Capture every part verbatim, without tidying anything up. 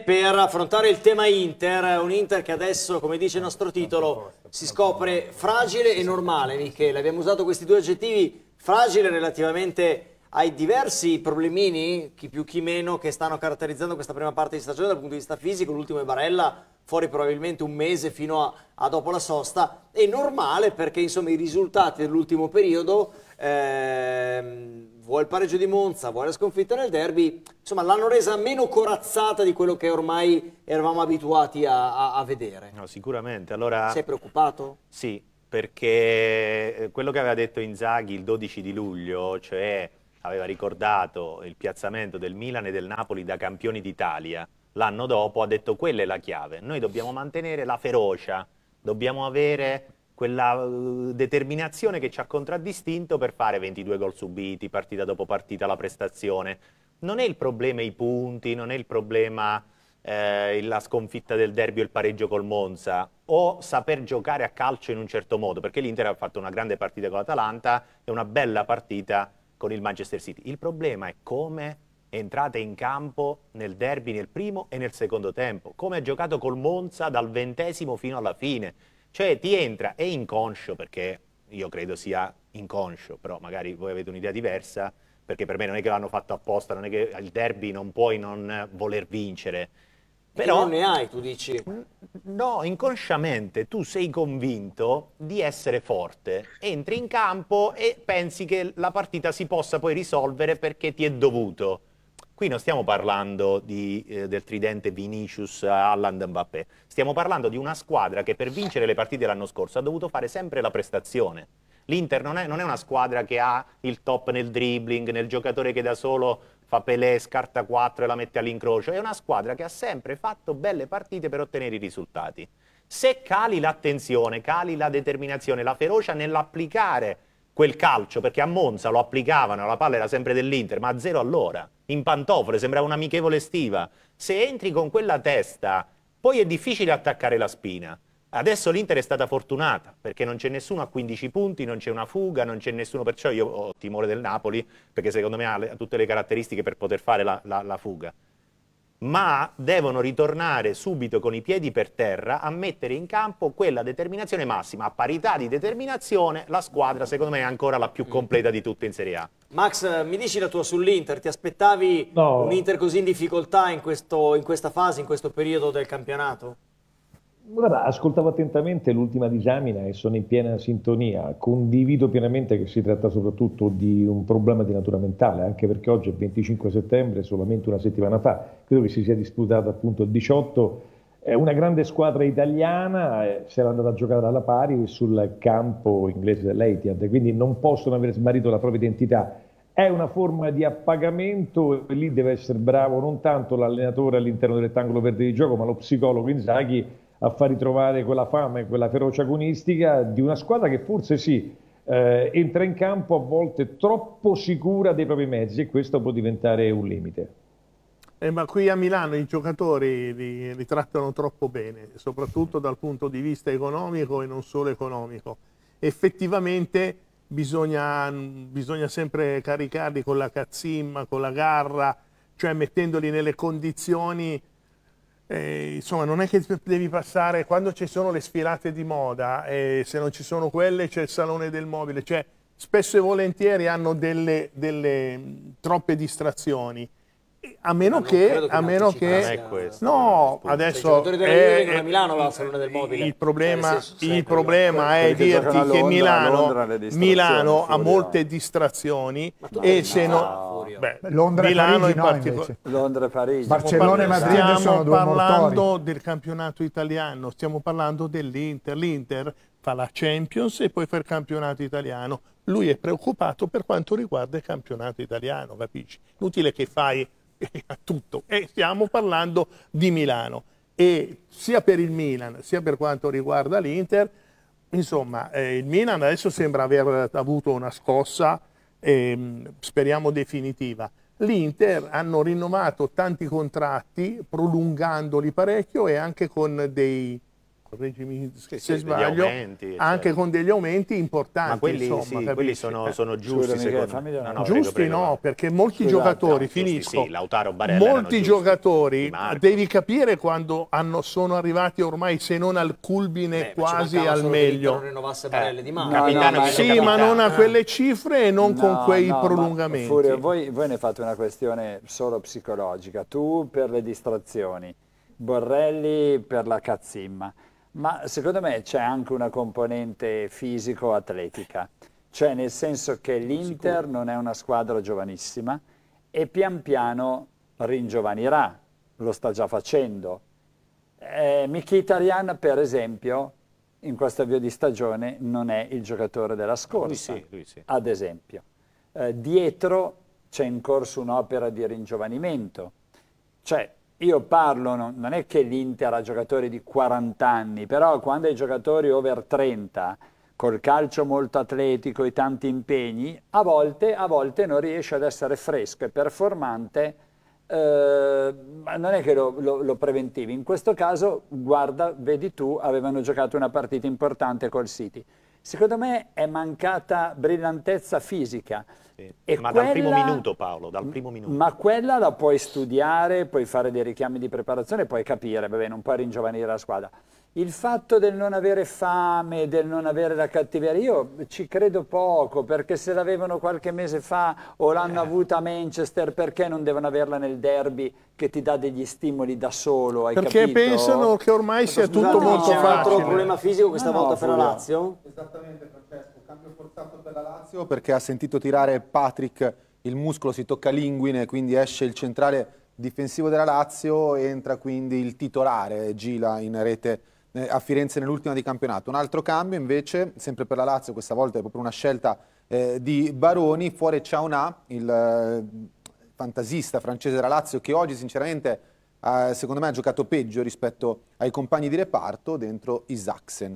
Per affrontare il tema Inter, un Inter che adesso, come dice il nostro titolo, si scopre fragile e normale, Michele. Abbiamo usato questi due aggettivi, fragile relativamente ai diversi problemini, chi più chi meno, che stanno caratterizzando questa prima parte di stagione dal punto di vista fisico. L'ultimo è Barella, fuori probabilmente un mese fino a, a dopo la sosta, e normale perché insomma i risultati dell'ultimo periodo, ehm, vuoi il pareggio di Monza, vuoi la sconfitta nel derby, insomma l'hanno resa meno corazzata di quello che ormai eravamo abituati a, a, a vedere. No, sicuramente. Allora, sei preoccupato? Sì, perché quello che aveva detto Inzaghi il dodici di luglio, cioè aveva ricordato il piazzamento del Milan e del Napoli da campioni d'Italia, l'anno dopo ha detto quella è la chiave, noi dobbiamo mantenere la ferocia, dobbiamo avere quella uh, determinazione che ci ha contraddistinto per fare ventidue gol subiti, partita dopo partita, la prestazione. Non è il problema i punti, non è il problema eh, la sconfitta del derby o il pareggio col Monza, o saper giocare a calcio in un certo modo, perché l'Inter ha fatto una grande partita con l'Atalanta e una bella partita con il Manchester City. Il problema è come entrate in campo nel derby nel primo e nel secondo tempo, come ha giocato col Monza dal ventesimo fino alla fine. Cioè ti entra, è inconscio, perché io credo sia inconscio, però magari voi avete un'idea diversa, perché per me non è che l'hanno fatto apposta, non è che il derby non puoi non voler vincere. Però non ne hai, tu dici? No, inconsciamente tu sei convinto di essere forte, entri in campo e pensi che la partita si possa poi risolvere perché ti è dovuto. Qui non stiamo parlando di, eh, del tridente Vinicius, Haaland, Mbappé. Stiamo parlando di una squadra che per vincere le partite l'anno scorso ha dovuto fare sempre la prestazione. L'Inter non è, non è una squadra che ha il top nel dribbling, nel giocatore che da solo fa Pelé, scarta quattro e la mette all'incrocio. È una squadra che ha sempre fatto belle partite per ottenere i risultati. Se cali l'attenzione, cali la determinazione, la ferocia nell'applicare quel calcio, perché a Monza lo applicavano, la palla era sempre dell'Inter, ma a zero all'ora, in pantofole, sembrava un'amichevole estiva. Se entri con quella testa, poi è difficile attaccare la spina. Adesso l'Inter è stata fortunata, perché non c'è nessuno a quindici punti, non c'è una fuga, non c'è nessuno, perciò io ho timore del Napoli, perché secondo me ha, le, ha tutte le caratteristiche per poter fare la, la, la fuga. Ma devono ritornare subito con i piedi per terra a mettere in campo quella determinazione massima. A parità di determinazione la squadra secondo me è ancora la più completa di tutte in Serie A. Max, mi dici la tua sull'Inter? Ti aspettavi No. un Inter così in difficoltà in, questo, in questa fase, in questo periodo del campionato? Guarda, ascoltavo attentamente l'ultima disamina e sono in piena sintonia. Condivido pienamente che si tratta soprattutto di un problema di natura mentale, anche perché oggi è venticinque settembre, solamente una settimana fa, credo che si sia disputato appunto il diciotto. È una grande squadra italiana, eh, si era andata a giocare alla pari sul campo inglese dell'Etihad, quindi non possono aver smarrito la propria identità. È una forma di appagamento e lì deve essere bravo non tanto l'allenatore all'interno del rettangolo verde di gioco, ma lo psicologo Inzaghi a far ritrovare quella fama e quella ferocia agonistica di una squadra che forse sì, eh, entra in campo a volte troppo sicura dei propri mezzi, e questo può diventare un limite. Eh, ma qui a Milano i giocatori li, li trattano troppo bene, soprattutto dal punto di vista economico e non solo economico. Effettivamente bisogna, bisogna sempre caricarli con la cazzimma, con la garra, cioè mettendoli nelle condizioni. Eh, insomma, non è che devi passare, quando ci sono le sfilate di moda, eh, se non ci sono quelle c'è il salone del mobile, cioè spesso e volentieri hanno delle, delle mh, troppe distrazioni, a meno che, a meno che no, adesso è, è, Milano la salone del mobile. Il problema, eh, il problema è dirti che Milano, Milano ha molte distrazioni e se non Beh, Londra Milano e Parigi, in no, particolare. Londra e Parigi. Barcellona e Madrid stiamo sono due parlando motori. del campionato italiano, stiamo parlando dell'Inter. L'Inter fa la Champions e poi fa il campionato italiano. Lui è preoccupato per quanto riguarda il campionato italiano, capisci? Inutile che fai a tutto. E stiamo parlando di Milano. E sia per il Milan, sia per quanto riguarda l'Inter, insomma, eh, il Milan adesso sembra aver avuto una scossa, eh, speriamo definitiva. L'Inter hanno rinnovato tanti contratti, prolungandoli parecchio e anche con dei, regimi, sì, se sì, sbaglio, aumenti, anche certo. con degli aumenti importanti. Ma quelli, insomma, sì, quelli sono, sono giusti, Scusa, Michele, secondo fammi me. dire- No, no, giusti prego, prego. no, perché molti Scusate, giocatori, no, giusti finisco, sì, Lautaro Barella erano molti giusti. giocatori, Di Marco. devi capire quando hanno, sono arrivati ormai, se non al culmine, Beh, ma ci quasi mancava al solo che l'Inter meglio. non rinnovasse Barella Eh, di Marco. capitano ma- di Sì, capitano. ma non a quelle cifre e non con No, quei no, ma prolungamenti. Furio, voi, voi ne fate una questione solo psicologica, tu per le distrazioni, Borrelli per la cazzimma, ma secondo me c'è anche una componente fisico-atletica, cioè nel senso che l'Inter non è una squadra giovanissima e pian piano ringiovanirà, lo sta già facendo. Eh, Mkhitaryan, per esempio, in questo avvio di stagione non è il giocatore della scorsa, Lui sì, lui sì. ad esempio. Eh, dietro c'è in corso un'opera di ringiovanimento. Cioè, io parlo, non, non è che l'Inter ha giocatori di quaranta anni, però quando hai giocatori over trenta, col calcio molto atletico e tanti impegni, a volte, a volte non riesce ad essere fresco e performante. Eh, ma non è che lo, lo, lo preventivi, in questo caso guarda, vedi tu, avevano giocato una partita importante col City. Secondo me è mancata brillantezza fisica. Sì. E Ma quella, dal primo minuto, Paolo, dal primo minuto. Ma quella la puoi studiare, puoi fare dei richiami di preparazione, puoi capire, vabbè, non puoi ringiovanire la squadra. Il fatto del non avere fame, del non avere la cattiveria, io ci credo poco, perché se l'avevano qualche mese fa o l'hanno Eh. avuta a Manchester, perché non devono averla nel derby che ti dà degli stimoli da solo, hai Perché capito? pensano che ormai sia Scusate, tutto molto c'è un altro facile. problema fisico questa No, no, volta per la Fulvio. Lazio? Esattamente, Francesco, cambio forzato per la Lazio perché ha sentito tirare Patrick, il muscolo si tocca l'inguine, quindi esce il centrale difensivo della Lazio, entra quindi il titolare Gila in rete eh, a Firenze nell'ultima di campionato. Un altro cambio invece, sempre per la Lazio, questa volta è proprio una scelta eh, di Baroni, fuori Ciaunà, il eh, fantasista francese della Lazio, che oggi sinceramente eh, secondo me ha giocato peggio rispetto ai compagni di reparto, dentro Isaacsen.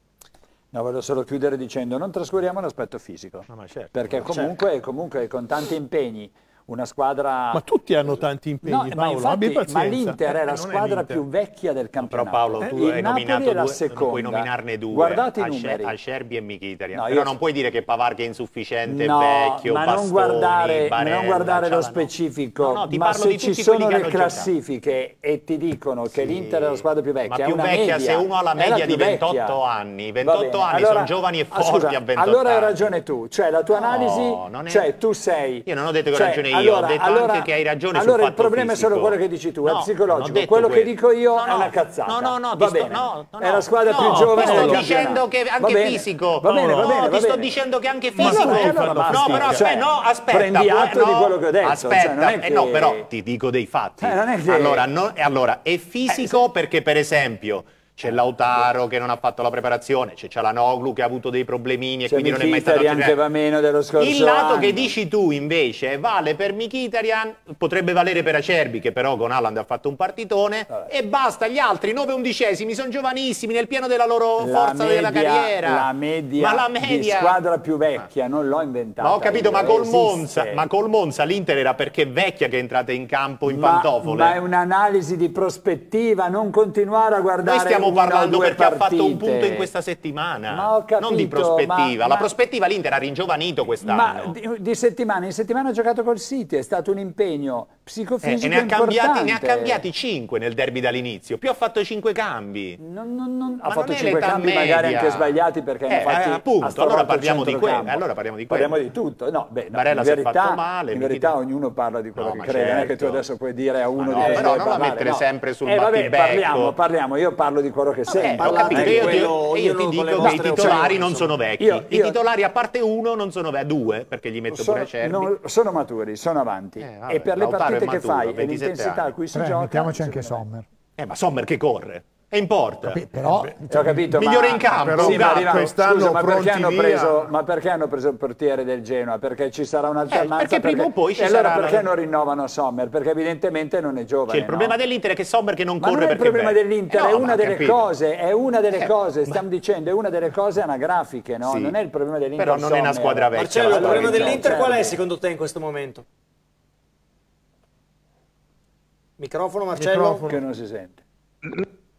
No, voglio solo chiudere dicendo non trascuriamo l'aspetto fisico, No, ma certo. perché comunque, comunque con tanti impegni una squadra... Ma tutti hanno tanti impegni, No, ma Paolo, infatti, abbi pazienza. ma l'Inter è Eh, la non squadra l'Inter. più vecchia del Però campionato. Paolo, tu Il hai Napoli nominato è la due, seconda. non puoi nominarne due, Guardate i Alce- numeri. Alcerbi e Mkhitaryan. No, Però io- non puoi dire che Pavard è insufficiente, No, vecchio, ma Bastoni, non guardare, Barella, non guardare lo Cialanoglu. specifico, No, no, ti ma parlo se di ci tutti sono quelli che le hanno giocato. classifiche e ti dicono che Sì, l'Inter è la squadra più vecchia, ma è più una vecchia, media, se uno ha la è media più di ventotto vecchia. anni, Va ventotto bene, anni, allora- sono giovani e ah, forti scusa, a ventotto allora hai anni. ragione tu, cioè la tua No, analisi, non è- cioè tu sei... Io non ho detto che ho cioè, ragione io, allora, ho detto allora- anche che hai ragione sul Allora il fatto problema è solo fisico. quello che dici tu, No, è non ho psicologico, detto quello che quello. dico io No, è no, una cazzata. no, no, no, va ti sto- bene, no, no, è no. la squadra più No, giovane ti sto del dicendo campionato. che Va anche bene, fisico. va bene, va No, bene, va ti sto bene. dicendo che anche Ma fisico. allora, allora no, basta. però aspetta, Cioè, no, aspetta. prendi poi- atto di no, quello che ho detto, Aspetta, cioè, non è eh, che- no, però ti dico dei fatti. Eh, non è che- Allora, no- allora, è fisico Eh, se- perché per esempio c'è Lautaro che non ha fatto la preparazione, c'è Cialanoglu che ha avuto dei problemini e C'è quindi non è mai stato... Mkhitaryan che va meno dello scorso Il lato anno. che dici tu invece vale per Mkhitaryan, potrebbe valere per Acerbi che però con Haaland ha fatto un partitone, Vabbè. e basta. Gli altri nove undicesimi sono giovanissimi nel pieno della loro La forza della media- carriera. La media, ma la di media... squadra più vecchia, non l'ho inventata. Ma ho capito, io, ma col, esiste. Monza, ma col Monza l'Inter era perché vecchia che è entrata in campo in Ma- pantofole. Ma è un'analisi di prospettiva, non continuare a guardare Noi stiamo una o parlando due perché ha fatto un partite. punto in questa settimana, Ma ho capito, non di prospettiva. ma- La ma- prospettiva l'Inter ha ringiovanito Ma quest'anno. di, di settimana in settimana ha giocato col City, è stato un impegno Eh, psicofisico e ne ha, cambiati, importante. ne ha cambiati cinque nel derby dall'inizio, più ha fatto cinque cambi. Non, non, non, Ma ha fatto non è cinque l'età cambi magari media. anche sbagliati perché ne Eh, ha fatti eh, appunto, ha stravolto allora il parliamo di centrocampo. quello, allora parliamo di quello. Parliamo di tutto. No, beh, no, Barella in si è verità, fatto male, in verità Mkhitaryan- ognuno parla di quello No, che ma crede, non è che tu certo. adesso puoi dire a uno Ma di no, cosa però deve non la parlare, mettere no. sempre sul eh, vabbè, battibecco. parliamo, parliamo, io parlo di quello che sento. Eh, ho parlate capito, di io, quello, io- io ognuno ti con le dico che i vostre titolari opinioni, non insomma. sono vecchi. Io- I io- titolari a parte uno non sono vecchi, due, perché gli metto Sono, pure Acerbi. non- sono maturi, sono avanti. Eh, vabbè, e per le Lautaro è partite che maturo, fai e ventisette l'intensità anni. a cui si Però gioca... mettiamoci anche secondo me- Sommer. Eh, ma Sommer che corre. E importa. Però Eh, ho capito, Migliore ma, in campo, però sì, ma arriva- quest'anno scusa, ma perché, pronti hanno via. preso, ma perché hanno preso il portiere del Genoa? Perché ci sarà un'alternanza? Eh, perché prima o poi ci e allora sarà la- perché non rinnovano Sommer? Perché evidentemente non è giovane. Cioè, il problema no? dell'Inter è che Sommer che non Ma corre non è il perché problema vecchio. dell'Inter, Eh no, è ma una ho delle capito. cose, è una delle Eh, cose, ma- stiamo dicendo, è una delle cose anagrafiche, no? Sì. Non è il problema dell'Inter. Però non è una Sommer. squadra vecchia. Marcello, il la problema squadra dell'Inter certo. qual è secondo te in questo momento? Microfono, Marcello? Microfono. Che non si sente.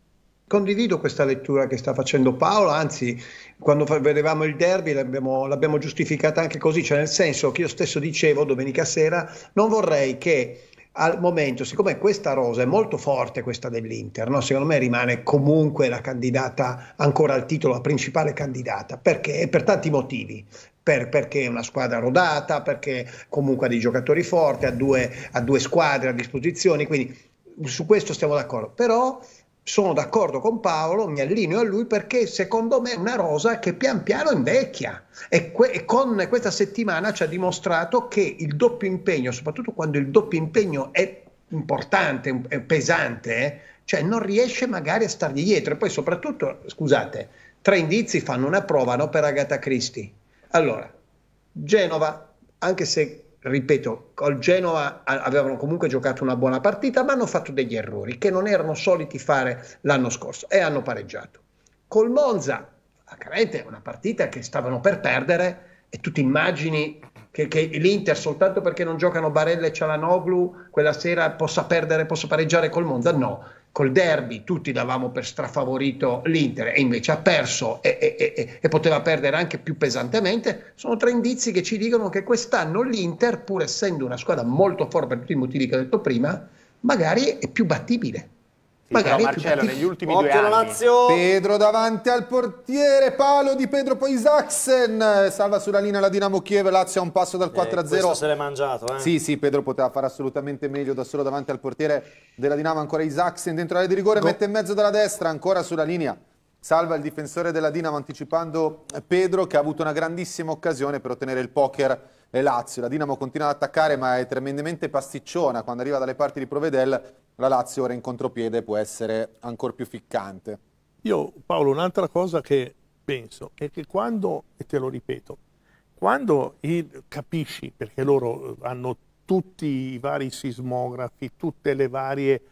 condivido questa lettura che sta facendo Paolo, anzi quando vedevamo il derby l'abbiamo, l'abbiamo giustificata anche così, cioè nel senso che io stesso dicevo domenica sera non vorrei che al momento, siccome questa rosa è molto forte, questa dell'Inter, no? Secondo me rimane comunque la candidata ancora al titolo, la principale candidata, perché per tanti motivi. Per, perché è una squadra rodata, perché comunque ha dei giocatori forti, ha due, ha due squadre a disposizione, quindi su questo stiamo d'accordo. Però sono d'accordo con Paolo, mi allineo a lui, perché secondo me è una rosa che pian piano invecchia e, que- e con questa settimana ci ha dimostrato che il doppio impegno, soprattutto quando il doppio impegno è importante, è pesante, eh, cioè non riesce magari a stargli dietro. E poi soprattutto, scusate, tre indizi fanno una prova, no, per Agatha Christie. Allora, Genova, anche se, ripeto, col Genova avevano comunque giocato una buona partita, ma hanno fatto degli errori che non erano soliti fare l'anno scorso e hanno pareggiato. Col Monza, chiaramente è una partita che stavano per perdere e tu ti immagini che, che l'Inter, soltanto perché non giocano Barella e Çalhanoğlu, quella sera possa perdere, possa pareggiare col Monza? No. Col derby tutti davamo per strafavorito l'Inter e invece ha perso e, e, e, e poteva perdere anche più pesantemente. Sono tre indizi che ci dicono che quest'anno l'Inter, pur essendo una squadra molto forte per tutti i motivi che ho detto prima, magari è più battibile. Sì, magari però Marcello, negli ultimi Occhio due anni Lazio. Pedro davanti al portiere, palo di Pedro, poi Isaksen salva sulla linea la Dinamo Kiev, Lazio a un passo dal quattro a zero. Eh, questo se l'è mangiato, eh. Sì, sì, Pedro poteva fare assolutamente meglio da solo davanti al portiere della Dinamo, ancora Isaksen dentro l'area di rigore, Go. mette in mezzo dalla destra, ancora sulla linea, salva il difensore della Dinamo anticipando Pedro, che ha avuto una grandissima occasione per ottenere il poker e Lazio. La Dinamo continua ad attaccare, ma è tremendamente pasticciona quando arriva dalle parti di Provedel. La Lazio ora in contropiede può essere ancora più ficcante. Io, Paolo, un'altra cosa che penso è che quando, e te lo ripeto, quando il, capisci, perché loro hanno tutti i vari sismografi, tutte le varie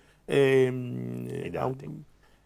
ehm, I dati,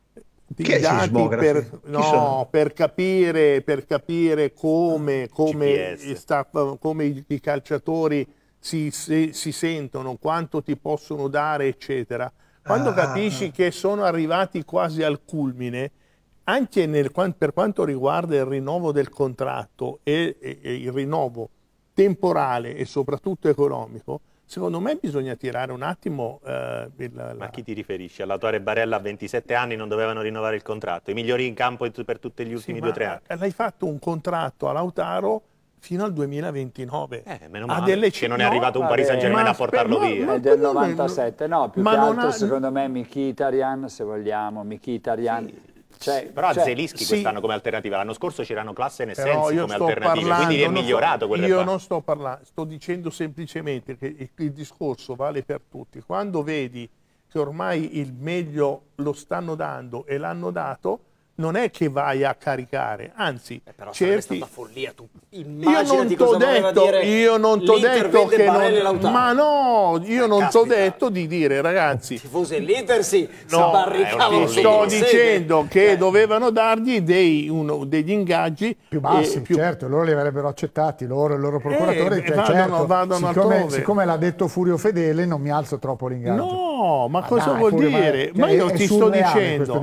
Che dati per, no, per capire, per capire come, come, sta, come i, i calciatori si, si, si sentono, quanto ti possono dare, eccetera. Quando ah, capisci che sono arrivati quasi al culmine, anche nel, per quanto riguarda il rinnovo del contratto e, e, e il rinnovo temporale e soprattutto economico, secondo me bisogna tirare un attimo... Eh, il, la... Ma a chi ti riferisci? Allautore e Barella a ventisette anni non dovevano rinnovare il contratto? I migliori in campo per tutti gli ultimi sì, due o tre anni? L'hai fatto un contratto a Lautaro fino al duemilaventinove. Eh, meno male delle... che non è arrivato no, un Paris Saint-Germain a portarlo ma, via. Ma, è del novantasette, no, più ma che altro ha... secondo me Mkhitaryan, se vogliamo, Mkhitaryan... Sì. Cioè, però a cioè, Zelinski sì. quest'anno come alternativa, l'anno scorso c'erano Classen e Però Sensi come alternative, parlando, quindi è migliorato quelle Io qua. non sto parlando, sto dicendo semplicemente che il, il discorso vale per tutti. Quando vedi che ormai il meglio lo stanno dando e l'hanno dato, non è che vai a caricare, anzi, eh però certi... stata follia, tu io non ti t'ho detto, io non t'ho detto che non... ma no, io non t'ho detto di dire, ragazzi, i tifosi dell'Inter si no, barricavano, ti sto dicendo che eh. dovevano dargli dei, uno, degli ingaggi più bassi, eh, più... certo, loro li avrebbero accettati, loro e il loro procuratore, eh, cioè, vadano, certo, vadano siccome, siccome l'ha detto Furio Fedele non mi alzo troppo l'ingaggio. No, ma, ma cosa dai, vuol Furio, dire? Ma, ma io è, ti è sto dicendo,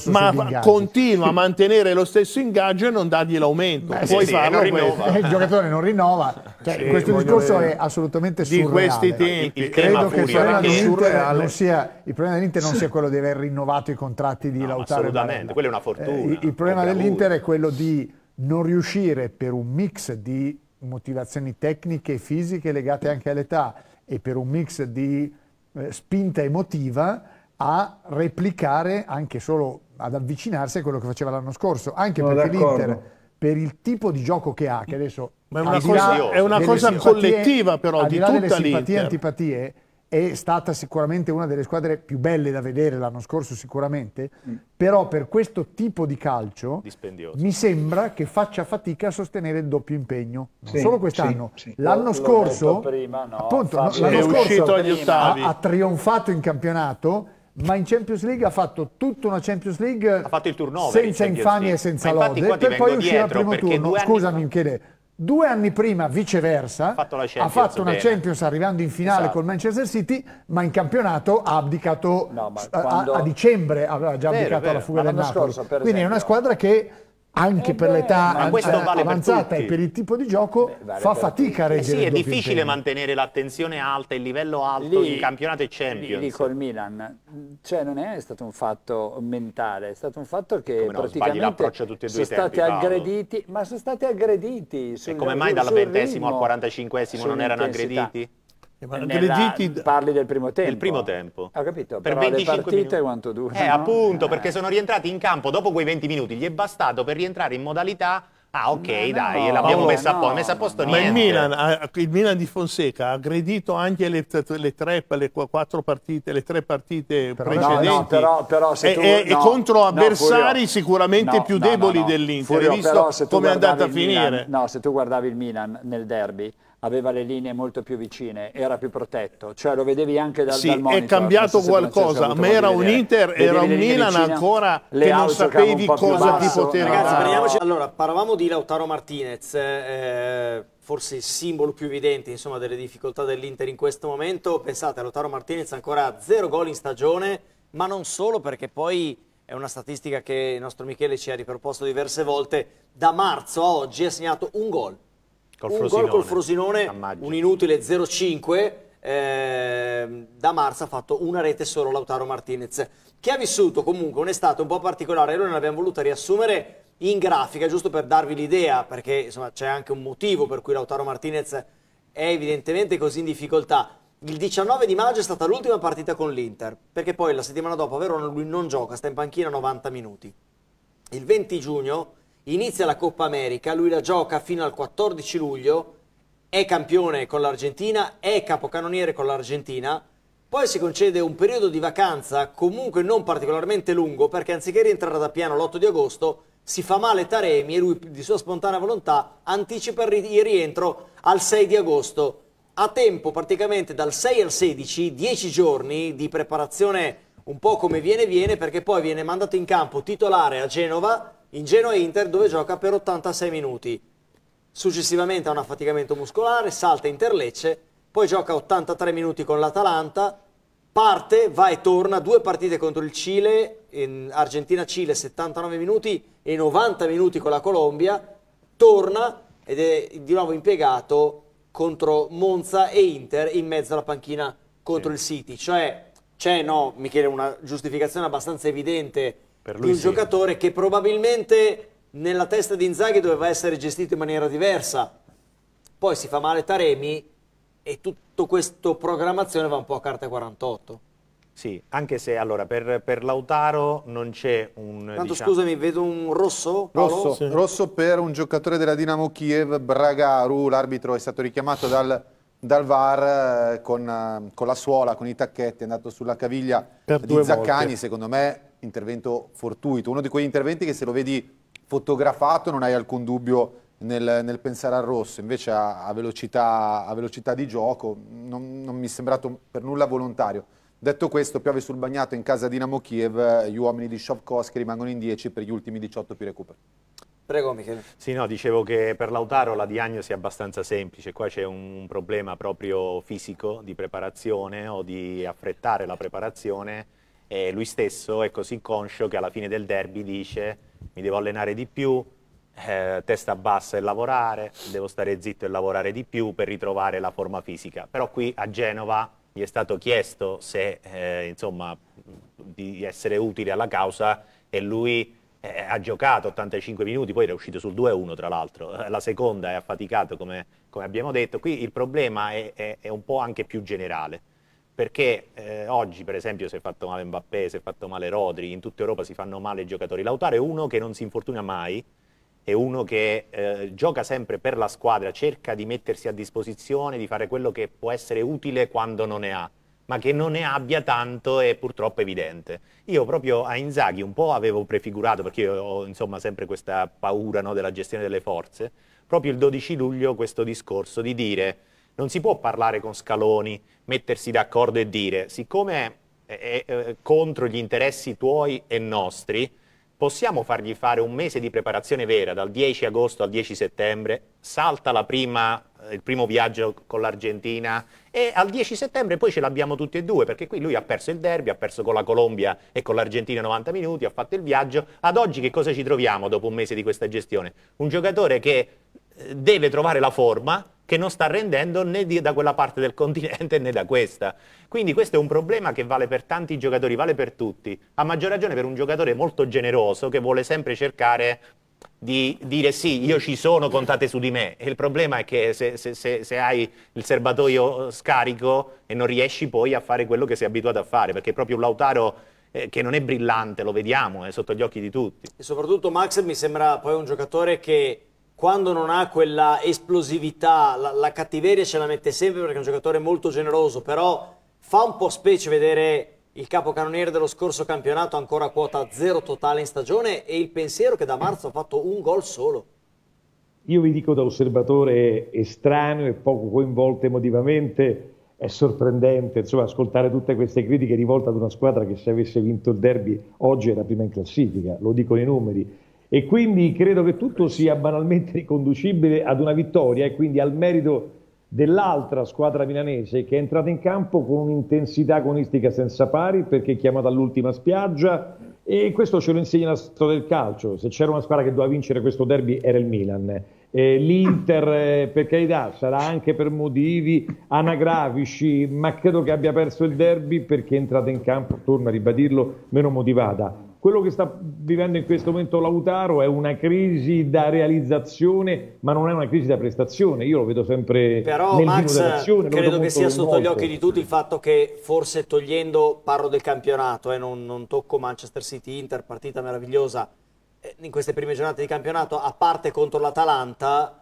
ma continua a mantenere lo stesso ingaggio e non dargli l'aumento. Beh, puoi sì, farlo, sì, eh, il giocatore non rinnova, cioè, sì, questo discorso dire, è assolutamente surreale. Di questi tempi il credo che il problema dell'Inter non sia il problema dell'Inter non sia quello di aver rinnovato i contratti di no, Lautaro assolutamente, quella è una fortuna. Eh, il, il problema dell'Inter è quello di non riuscire, per un mix di motivazioni tecniche e fisiche legate anche all'età e per un mix di eh, spinta emotiva, a replicare anche solo ad avvicinarsi a quello che faceva l'anno scorso, anche no, perché l'Inter, per il tipo di gioco che ha, che adesso ma è una cosa, è una cosa collettiva però al di, di là tutta delle simpatie e l'Inter, antipatie, è stata sicuramente una delle squadre più belle da vedere l'anno scorso sicuramente, mm. però per questo tipo di calcio mi sembra che faccia fatica a sostenere il doppio impegno, non sì, solo quest'anno, sì, sì. l'anno scorso, prima, no, appunto, l'anno scorso ha, ha trionfato in campionato, ma in Champions League ha fatto tutta una Champions League ha fatto il turnover senza in infamia e senza lode, per poi uscire al primo turno. Scusami Michele, Due anni prima, viceversa, ha fatto, la ha fatto una bene. Champions arrivando in finale Esatto. col Manchester City, ma in campionato ha abdicato No, ma a, quando- a dicembre, aveva già Vero, abdicato vero. alla fuga Ma del l'anno Napoli. scorso, per Quindi è una esempio- squadra che anche Eh per beh, l'età ma questo eh, vale per avanzata tutti. e per il tipo di gioco Beh, vale fa per fatica a Eh reggere sì, è il doppio difficile impegno. mantenere l'attenzione alta, il livello alto Lì- in campionato e Lì, Champions. lì col Milan, cioè non è stato un fatto mentale, è stato un fatto che Come no, sbagli praticamente l'approccio a tutti e due sono i tempi, stati Paolo. aggrediti, ma sono stati aggrediti. Sul, E come mai sul- dal sul ventesimo al ritmo, quarantacinquesimo non erano sull'intensità. aggrediti? Eh, ma Nella- aggrediti- parli del primo tempo. Nel primo tempo. Ho capito, Per però le venticinque partite minuti. quanto durano? Eh, appunto, Eh. perché sono rientrati in campo dopo quei venti minuti. Gli è bastato per rientrare in modalità. Ah, ok, Ma no, dai, l'abbiamo no, messa a no, posto. Messa a posto no. Ma niente. il Milan, ha- il Milan di Fonseca ha aggredito anche le, le tre, le qu- quattro partite, le tre partite Però- precedenti. No, no, però, però se e, tu, e- e no, contro no, avversari Furio. sicuramente No, più no, deboli no, no. dell'Inter. Furio, Hai visto però se tu come è andata a guardavi il finire? Milan- no, se tu guardavi il Milan nel derby, aveva le linee molto più vicine, era più protetto, cioè lo vedevi anche dal, Sì, dal monitor. è cambiato non so se Francesco ha qualcosa, avuto ma modo era di un vedere. Inter, Vedevi era un le linee Milan vicine, ancora le che non out giocava sapevi un po' più cosa ti basso. potevi Ragazzi, dare. prendiamoci- allora, parlavamo di Lautaro Martinez, eh, forse il simbolo più evidente, insomma, delle difficoltà dell'Inter in questo momento. Pensate, Lautaro Martinez ancora zero gol in stagione, ma non solo, perché poi è una statistica che il nostro Michele ci ha riproposto diverse volte. Da marzo a oggi ha segnato un gol. Col un Frosinone. gol col Frosinone, A maggio. un inutile zero cinque. eh, da marzo ha fatto una rete solo Lautaro Martinez, che ha vissuto comunque un'estate un po' particolare. Noi non l'abbiamo voluta riassumere in grafica, giusto per darvi l'idea, perché insomma c'è anche un motivo per cui Lautaro Martinez è evidentemente così in difficoltà. Il diciannove di maggio è stata l'ultima partita con l'Inter, perché poi la settimana dopo a Verona lui non gioca, sta in panchina novanta minuti. Il venti giugno inizia la Coppa America, lui la gioca fino al quattordici luglio, è campione con l'Argentina, è capocannoniere con l'Argentina, poi si concede un periodo di vacanza comunque non particolarmente lungo, perché anziché rientrare da piano l'otto di agosto si fa male Taremi e lui di sua spontanea volontà anticipa il ri- il rientro al sei di agosto. Ha tempo praticamente dal sei al sedici, dieci giorni di preparazione un po' come viene viene, perché poi viene mandato in campo titolare a Genova, in Genoa Inter, dove gioca per ottantasei minuti. Successivamente ha un affaticamento muscolare, salta Inter Lecce, poi gioca ottantatré minuti con l'Atalanta, parte, va e torna, due partite contro il Cile, in Argentina-Cile settantanove minuti e novanta minuti con la Colombia, torna ed è di nuovo impiegato contro Monza e Inter in mezzo alla panchina contro il City. Cioè c'è, no, Michele, una giustificazione abbastanza evidente Per di lui un sì. giocatore che probabilmente nella testa di Inzaghi doveva essere gestito in maniera diversa. Poi si fa male Taremi e tutto questo programmazione va un po' a carta quarantotto. Sì, anche se allora per, per Lautaro non c'è un... Tanto diciamo- scusami, vedo un rosso, Paolo? Rosso, Sì. rosso per un giocatore della Dinamo Kiev, Bragaru, l'arbitro è stato richiamato dal, dal V A R eh, con, eh, con la suola, con i tacchetti, è andato sulla caviglia Per di due Zaccani, volte. secondo me intervento fortuito, uno di quegli interventi che se lo vedi fotografato non hai alcun dubbio nel, nel pensare al rosso, invece a, a, velocità, a velocità di gioco non, non mi è sembrato per nulla volontario. Detto questo, piove sul bagnato in casa Dinamo Kiev, gli uomini di Shovkovski rimangono in dieci per gli ultimi diciotto più recuperi. Prego Michele. Sì, no, dicevo che per Lautaro la diagnosi è abbastanza semplice, qua c'è un problema proprio fisico di preparazione o di affrettare la preparazione e lui stesso è così conscio che alla fine del derby dice mi devo allenare di più, eh, testa bassa e lavorare, devo stare zitto e lavorare di più per ritrovare la forma fisica. Però qui a Genova gli è stato chiesto se, eh, insomma, di essere utile alla causa e lui eh, ha giocato ottantacinque minuti, poi era uscito sul due a uno tra l'altro, la seconda è affaticato come, come abbiamo detto. Qui il problema è, è, è un po' anche più generale, perché eh, oggi per esempio si è fatto male Mbappé, si è fatto male Rodri, in tutta Europa si fanno male i giocatori. Lautaro è uno che non si infortuna mai, è uno che eh, gioca sempre per la squadra, cerca di mettersi a disposizione, di fare quello che può essere utile quando non ne ha, ma che non ne abbia tanto è purtroppo evidente. Io proprio a Inzaghi un po' avevo prefigurato, perché io ho insomma sempre questa paura, no, della gestione delle forze, proprio il dodici luglio questo discorso di dire non si può parlare con Scaloni, mettersi d'accordo e dire siccome è, è, è contro gli interessi tuoi e nostri, possiamo fargli fare un mese di preparazione vera, dal dieci agosto al dieci settembre, salta la prima, il primo viaggio con l'Argentina e al dieci settembre poi ce l'abbiamo tutti e due, perché qui lui ha perso il derby, ha perso con la Colombia e con l'Argentina novanta minuti, ha fatto il viaggio. Ad oggi che cosa ci troviamo dopo un mese di questa gestione? Un giocatore che deve trovare la forma, che non sta rendendo né di, da quella parte del continente né da questa. Quindi questo è un problema che vale per tanti giocatori, vale per tutti. A maggior ragione per un giocatore molto generoso che vuole sempre cercare di dire sì, io ci sono, contate su di me. E il problema è che se, se, se, se hai il serbatoio scarico e non riesci poi a fare quello che sei abituato a fare, perché è proprio un Lautaro eh, che non è brillante, lo vediamo, è sotto gli occhi di tutti. E soprattutto Max mi sembra poi un giocatore che quando non ha quella esplosività, la, la cattiveria ce la mette sempre perché è un giocatore molto generoso, però fa un po' specie vedere il capocannoniere dello scorso campionato ancora a quota zero totale in stagione e il pensiero che da marzo ha fatto un gol solo. Io vi dico da osservatore estraneo e poco coinvolto emotivamente, è sorprendente insomma, ascoltare tutte queste critiche rivolte ad una squadra che se avesse vinto il derby oggi era prima in classifica, lo dicono i numeri. E quindi credo che tutto sia banalmente riconducibile ad una vittoria e quindi al merito dell'altra squadra milanese che è entrata in campo con un'intensità agonistica senza pari perché è chiamata all'ultima spiaggia e questo ce lo insegna la storia del calcio. Se c'era una squadra che doveva vincere questo derby era il Milan. Eh, L'Inter, eh, per carità, sarà anche per motivi anagrafici, ma credo che abbia perso il derby perché è entrata in campo, torno a ribadirlo, meno motivata. Quello che sta vivendo in questo momento Lautaro è una crisi da realizzazione, ma non è una crisi da prestazione. Io lo vedo sempre Però, nel Max, dell'azione. credo che sia sotto gli occhi di tutti il fatto che forse togliendo, parlo del campionato, eh, non, non tocco Manchester City-Inter, partita meravigliosa, eh, in queste prime giornate di campionato, a parte contro l'Atalanta,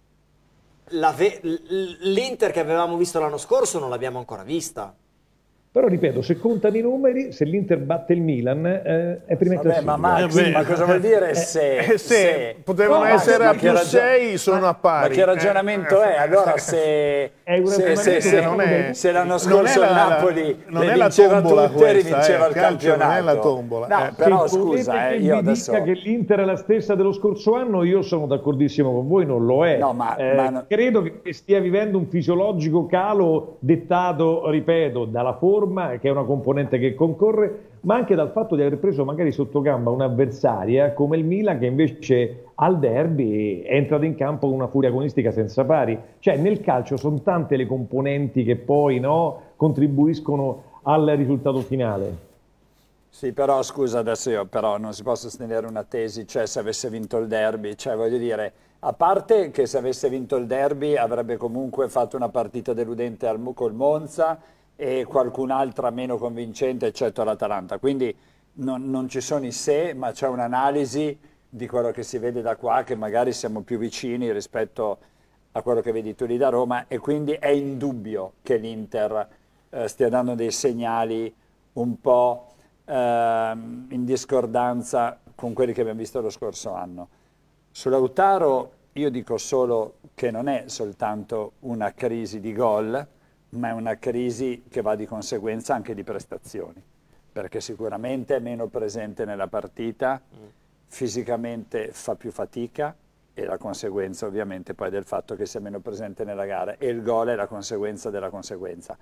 l'Inter che avevamo visto l'anno scorso non l'abbiamo ancora vista. Però ripeto, se contano i numeri, se l'Inter batte il Milan eh, è prima in classifica. Ma, Max, Eh beh. ma cosa vuol dire Eh, se, eh, se se- potevano No, Max, essere ma a che più ragio- sei, sono ma- a pari. Ma che ragionamento Eh, è? Allora se, È un se, se, ragionamento se- che non è- se l'anno non scorso è il la- Napoli non le è la vinceva tombola tutte e questa, rivinceva eh, il il calcio non è campionato. la tombola, No, eh. però Se volete scusa, eh, che io vi adesso... dica che l'Inter è la stessa dello scorso anno, io sono d'accordissimo con voi, non lo è. No, ma- Eh, ma no- Credo che stia vivendo un fisiologico calo dettato, ripeto, dalla forma, che è una componente che concorre, ma anche dal fatto di aver preso magari sotto gamba un'avversaria come il Milan che invece al derby è entrato in campo con una furia agonistica senza pari. Cioè nel calcio sono tante le componenti che poi no, contribuiscono al risultato finale. Sì, però scusa, adesso io però non si può sostenere una tesi, cioè se avesse vinto il derby, cioè voglio dire, a parte che se avesse vinto il derby avrebbe comunque fatto una partita deludente al, col Monza e qualcun'altra meno convincente, eccetto l'Atalanta, quindi non, non ci sono i se, ma c'è un'analisi di quello che si vede da qua, che magari siamo più vicini rispetto a quello che vedi tu lì da Roma, e quindi è indubbio che l'Inter eh, stia dando dei segnali un po' eh, in discordanza con quelli che abbiamo visto lo scorso anno. Su Lautaro io dico solo che non è soltanto una crisi di gol, ma è una crisi che va di conseguenza anche di prestazioni, perché sicuramente è meno presente nella partita, fisicamente fa più fatica, e la conseguenza ovviamente poi del fatto che sia meno presente nella gara, e il gol è la conseguenza della conseguenza.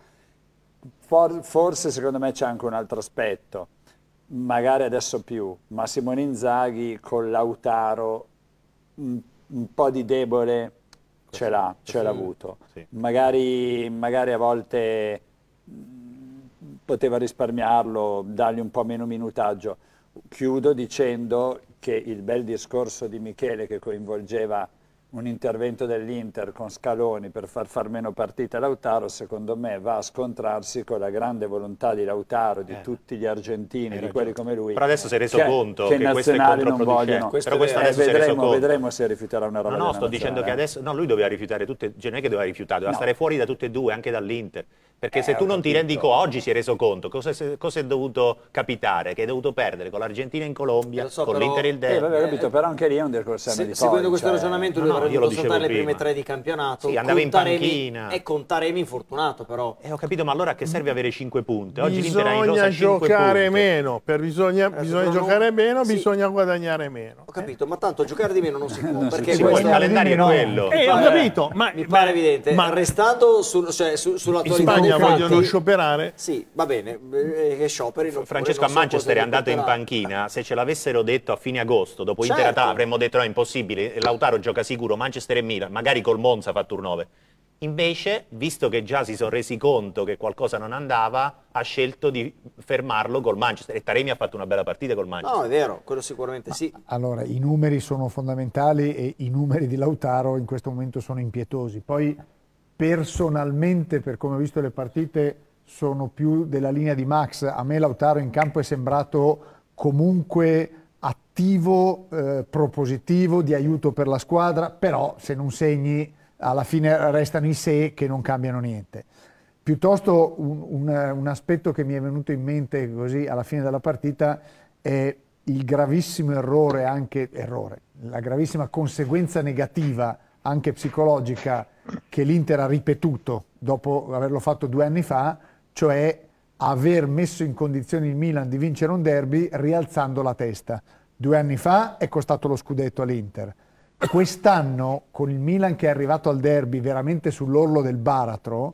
For, forse secondo me c'è anche un altro aspetto, magari adesso più, ma Simone Inzaghi con Lautaro un, un po' di debole ce l'ha, ce l'ha avuto. Sì. Magari, magari a volte mh, poteva risparmiarlo, dargli un po' meno minutaggio. Chiudo dicendo che il bel discorso di Michele che coinvolgeva un intervento dell'Inter con Scaloni per far far meno partite a Lautaro, secondo me va a scontrarsi con la grande volontà di Lautaro, di Eh. tutti gli argentini, di ragione. quelli come lui. Però adesso si è resso che, conto che che questo è nazionali non controproducente. vogliono. Però questo Eh, adesso si è reso vedremo, conto. vedremo se rifiuterà una roba No, no, della sto dicendo che nazionale. adesso no, lui doveva rifiutare tutte, cioè non è che doveva rifiutare, doveva No. stare fuori da tutte e due, anche dall'Inter, Perché Eh, se tu ho non ti capito. rendi conto, oggi si è reso conto, cosa, è- cosa è dovuto capitare? Che hai dovuto perdere con l'Argentina in Colombia, Eh, lo so, con però- l'Inter e il Eh, Derby. vabbè, ho capito, però anche lì è un discorso Se- di seguendo poi, questo cioè, ragionamento no, lui no, avrebbe io lo dovuto dicevo saltare le prime prima. tre di campionato, Sì, andava con in Taremi- panchina. e con Taremi infortunato però. E ho capito, ma allora a che serve avere cinque punti? Oggi l'Inter ha in rosa Bisogna cinque giocare punti. meno, per bisogna, Eh, bisogna sono- giocare meno, sì. bisogna guadagare meno. Ho capito, ma tanto giocare di meno non si può, perché Si può, il questo calendario è no. quello. Eh, ho capito, ma, mi pare evidente. ma Restando sul, cioè, su- in sull'attualità dei Spagna fatti, vogliono scioperare? sì, va bene, eh, che scioperi. non- Francesco non a so Manchester è cosa andato in riporterà. panchina, se ce l'avessero detto a fine agosto, dopo Certo. Inter-Atalanta avremmo detto no, è impossibile, Lautaro gioca sicuro, Manchester e Milan, magari col Monza fa turnover. Invece, visto che già si sono resi conto che qualcosa non andava, ha scelto di fermarlo col Manchester e Taremi ha fatto una bella partita col Manchester. No, è vero, quello sicuramente sì. Allora, i numeri sono fondamentali e i numeri di Lautaro in questo momento sono impietosi. Poi, personalmente, per come ho visto le partite, sono più della linea di Max. A me Lautaro in campo è sembrato comunque attivo, eh, propositivo, di aiuto per la squadra, però se non segni alla fine restano i sé che non cambiano niente. Piuttosto un, un, un aspetto che mi è venuto in mente così alla fine della partita è il gravissimo errore, anche errore, la gravissima conseguenza negativa anche psicologica che l'Inter ha ripetuto dopo averlo fatto due anni fa, cioè aver messo in condizioni il Milan di vincere un derby rialzando la testa. Due anni fa è costato lo scudetto all'Inter. Quest'anno, con il Milan che è arrivato al derby veramente sull'orlo del baratro,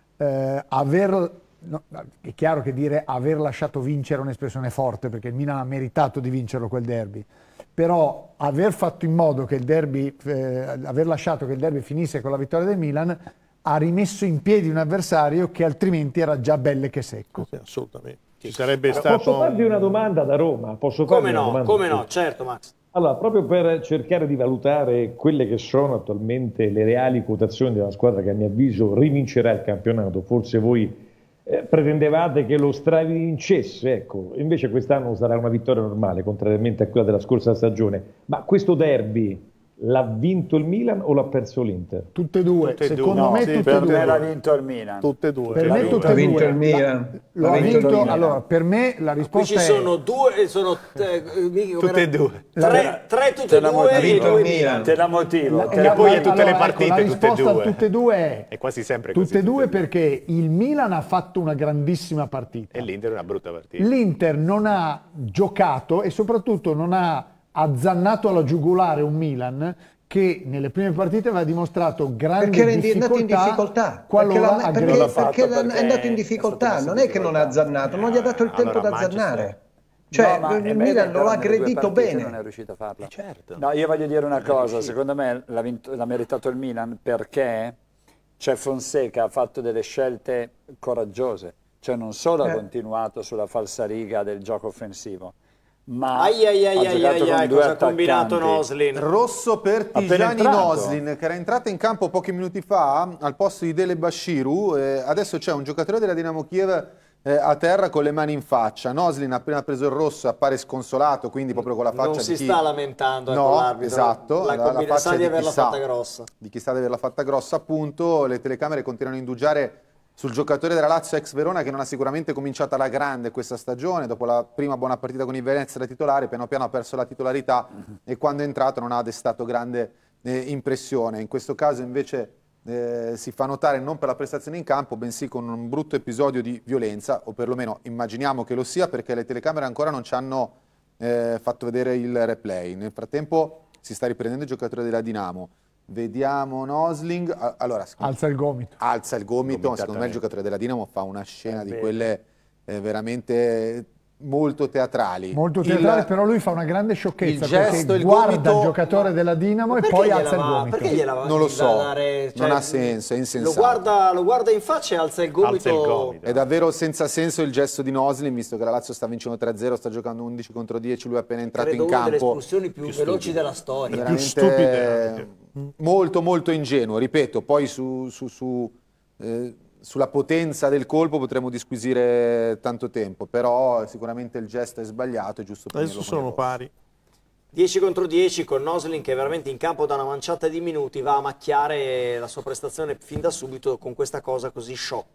eh, aver, no, è chiaro che dire aver lasciato vincere è un'espressione forte, perché il Milan ha meritato di vincerlo quel derby, però aver fatto in modo che il derby, eh, aver lasciato che il derby finisse con la vittoria del Milan, ha rimesso in piedi un avversario che altrimenti era già belle che secco. Sì, assolutamente. Ci sarebbe Posso stato... farvi una domanda da Roma? Posso Come farvi una no, domanda? come no, certo Max. Allora, proprio per cercare di valutare quelle che sono attualmente le reali quotazioni della squadra che a mio avviso rivincerà il campionato, forse voi eh, pretendevate che lo stravincesse, ecco, invece quest'anno sarà una vittoria normale, contrariamente a quella della scorsa stagione. Ma questo derby l'ha vinto il Milan o l'ha perso l'Inter? Tutte e due, Tutte e due. secondo No, me sì, tutte e per me due. l'ha vinto il Milan. Tutte e due. Per me tutte Ha e vinto due. il Milan. Lo Ha ha vinto il vinto, Milan. allora, per me la Qui risposta ci è sono due, sono eh, Michi, com'era? Tutte e due. Tre, tre tutte Te e la due motivo. e vinto due il Milan. Milan. Te la motivo. La- te la- la- E poi è tutte allora, le ecco, partite, la tutte e risposta due. a tutte e due è È quasi sempre così. tutte e due perché il Milan ha fatto una grandissima partita. E l'Inter è una brutta partita. L'Inter non ha giocato e soprattutto non ha azzannato alla giugulare un Milan che nelle prime partite aveva dimostrato grande Perché era in- è andato in difficoltà difficoltà. Perché, qualora la- aggredisse- perché, Non l'ha fatto perché perché è andato in è difficoltà, stato messo non in è che non ha difficoltà. azzannato, non gli ha dato il tempo Allora, di azzannare. Manchester- Cioè, No, ma il è Milan bene, lo però ha nelle due aggredito partite bene. Non è riuscito a farlo. Eh, certo. No, io voglio dire una cosa, secondo me l'ha, vinto- l'ha meritato il Milan perché c'è Fonseca ha fatto delle scelte coraggiose, cioè non solo Eh. ha continuato sulla falsariga del gioco offensivo, ma Ai ai ai ha ai giocato ai, con ai due cosa ha combinato attaccanti. Noslin? Rosso per Appena Tijani entrato. Noslin, che era entrato in campo pochi minuti fa al posto di Dele Bashiru. Eh, adesso c'è un giocatore della Dinamo Kiev eh, a terra con le mani in faccia. Noslin ha appena preso il rosso, appare sconsolato, quindi proprio con la faccia Non si di chi... sta lamentando ecco, No, l'arbitro. esatto, La la, la combina- faccia sa di di chi averla sa- fatta grossa. di chi sa di averla fatta grossa, appunto. Le telecamere continuano a indugiare sul giocatore della Lazio ex Verona, che non ha sicuramente cominciato alla grande questa stagione. Dopo la prima buona partita con il Venezia da titolare, piano piano ha perso la titolarità e quando è entrato non ha destato grande eh, impressione. In questo caso invece eh, si fa notare non per la prestazione in campo, bensì con un brutto episodio di violenza, o perlomeno immaginiamo che lo sia, perché le telecamere ancora non ci hanno eh, fatto vedere il replay. Nel frattempo si sta riprendendo il giocatore della Dinamo. Vediamo Nosling. A- Allora, secondo- alza il gomito. alza il gomito. Secondo me il Gomitatamente. giocatore della Dinamo fa una scena È di vero. quelle eh, veramente molto teatrali. Molto Il- teatrale, però lui fa una grande sciocchezza il gesto, perché il guarda gomito- il giocatore della Dinamo e Perché poi gliela alza il va- gomito. Perché gliela va Non lo da so, dare- non ha senso, è insensato. Lo guarda, lo guarda in faccia e alza il gomito. Alza il gomito. È davvero senza senso il gesto di Noslin, visto che la Lazio sta vincendo tre a zero, sta giocando undici contro dieci, lui è appena entrato Credo in una delle campo. espulsioni più, veloci della storia. Veramente stupide anche. molto molto ingenuo, ripeto, poi su, su- su, eh, sulla potenza del colpo potremmo disquisire tanto tempo, però sicuramente il gesto è sbagliato, è giusto Adesso prenderlo come sono rosso. pari. dieci contro dieci con Noslin che veramente in campo da una manciata di minuti va a macchiare la sua prestazione fin da subito con questa cosa così sciocca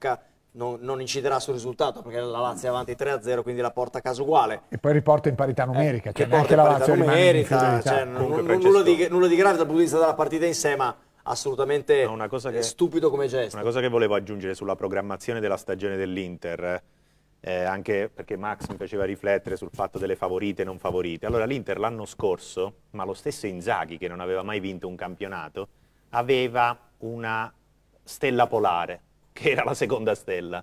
non, non inciderà sul risultato perché la Lazio è avanti tre a zero, quindi la porta a casa uguale. E poi riporta in parità numerica, Eh, cioè che neanche porta la in parità Lazio rimane in numerica, inferiorità. cioè, non- Comunque, non- nulla, di, nulla di grave dal punto di vista della partita in sé, ma assolutamente No, una cosa che- stupido come gesto. Una cosa che volevo aggiungere sulla programmazione della stagione dell'Inter, eh, anche perché Max mi faceva riflettere sul fatto delle favorite e non favorite. Allora l'Inter l'anno scorso, ma lo stesso Inzaghi, che non aveva mai vinto un campionato, aveva una stella polare, che era la seconda stella.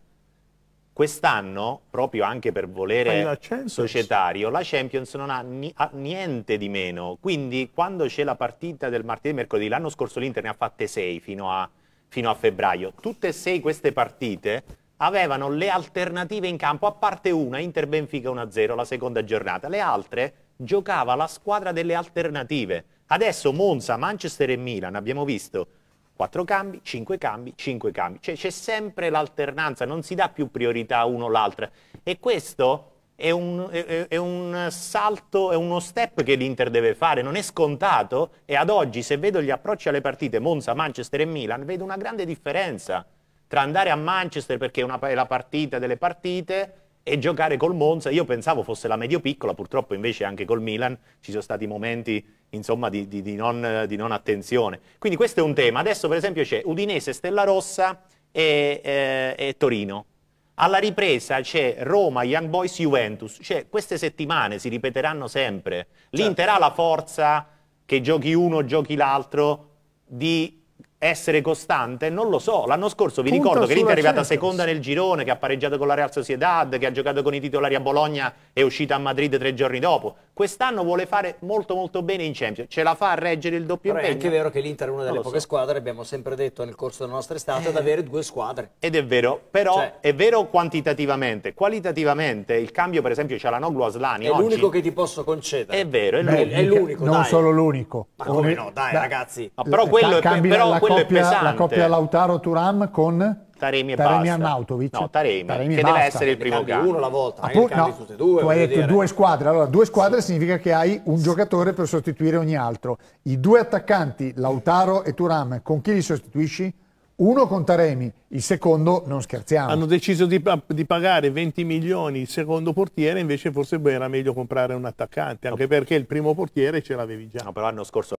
Quest'anno, proprio anche per Ah, volere la Champions. societario, la Champions non ha, ni- ha niente di meno. Quindi quando c'è la partita del martedì e mercoledì, l'anno scorso l'Inter ne ha fatte sei fino a, fino a febbraio. Tutte e sei queste partite avevano le alternative in campo, a parte una, Inter-Benfica uno a zero, la seconda giornata. Le altre giocava la squadra delle alternative. Adesso Monza, Manchester e Milan, abbiamo visto quattro cambi, cinque cambi, cinque cambi. Cioè c'è sempre l'alternanza, non si dà più priorità a uno o l'altra. E questo è un, è, è un salto, è uno step che l'Inter deve fare, non è scontato. E ad oggi, se vedo gli approcci alle partite Monza, Manchester e Milan, vedo una grande differenza tra andare a Manchester perché è, una, è la partita delle partite e giocare col Monza. Io pensavo fosse la medio piccola, purtroppo invece anche col Milan ci sono stati momenti insomma di, di, di, non, di non attenzione. Quindi questo è un tema. Adesso per esempio c'è Udinese, Stella Rossa e, eh, e Torino. Alla ripresa c'è Roma, Young Boys, Juventus. Cioè queste settimane si ripeteranno sempre. L'Inter ha la forza che giochi uno, giochi l'altro di essere costante? Non lo so. L'anno scorso vi Punta ricordo che l'Inter è sulla arrivata Champions. seconda nel girone, che ha pareggiato con la Real Sociedad, che ha giocato con i titolari a Bologna e è uscita a Madrid tre giorni dopo. Quest'anno vuole fare molto molto bene in Champions. Ce la fa a reggere il doppio Però è impegno? anche vero che l'Inter è una delle Non lo poche so. squadre, abbiamo sempre detto nel corso della nostra estate, ad avere due squadre. Ed è vero, però Cioè- è vero quantitativamente. Qualitativamente il cambio, per esempio, c'è la Noglu Aslani È oggi. l'unico che ti posso concedere. È vero, è Beh, l'unico. è l'unico, non dai. solo l'unico. Ma come no, dai Beh, ragazzi. Ma però la- quello, è, cambi però la, quello è coppia, pesante. la coppia Lautaro Turam con Taremi e Taremi basta. Arnautovic. No, Taremi, Taremi e che deve basta. essere il Ne primo cambi cambio. uno alla volta, non è Appunto, che cambi no, tutte e due. tu hai voglio detto dire. due squadre, allora due squadre significa che hai un giocatore per sostituire ogni altro. I due attaccanti, Lautaro e Thuram, con chi li sostituisci? Uno con Taremi, il secondo non scherziamo. Hanno deciso di, di pagare venti milioni il secondo portiere, invece forse era meglio comprare un attaccante, anche perché il primo portiere ce l'avevi già. No, però l'anno scorso